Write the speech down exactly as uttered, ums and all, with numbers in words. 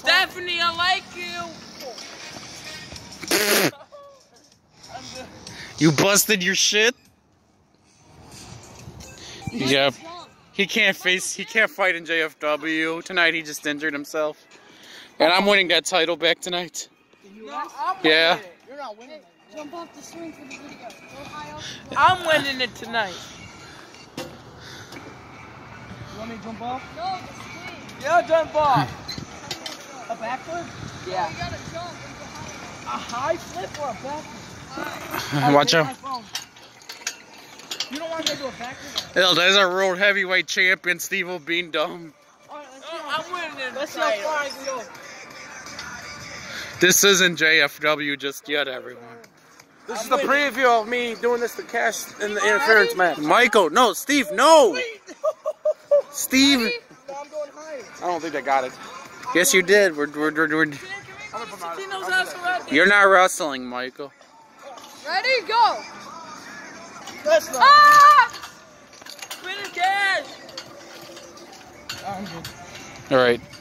Stephanie, I like you. You busted your shit? Yep. He can't face, he can't fight in J F W. Tonight he just injured himself. And I'm winning that title back tonight. No, I'm yeah. It. You're not winning it. Jump off the swing for the video. Go high up. I'm winning it tonight. You want me to jump off? No, the swing. Yeah, jump off. A backflip? Yeah. Oh, you gotta jump. A high flip or a backflip? Watch out. You don't want to do a backflip? Hell, there's our world heavyweight champion, Steve Beendome. Oh, I'm winning it. Let's see how far I can go. This isn't J F W just yet, everyone. This is the preview of me doing this to Cash in the interference match. Michael, no, Steve, no! Steve! No, I'm going higher. I don't think they got it. Yes, you did. We're, we're, we're, we're... You're not wrestling, Michael. Ready? Go! Let's go. Ah! Finish Cash. I'm good. All right.